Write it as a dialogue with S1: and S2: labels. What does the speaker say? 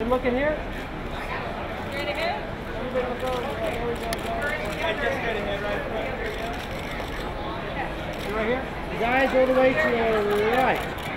S1: Looking here.
S2: Straight ahead?
S1: Everybody will go. There we go.
S3: Just straight ahead, right?
S1: You right here?
S4: Guys, all the way to your right.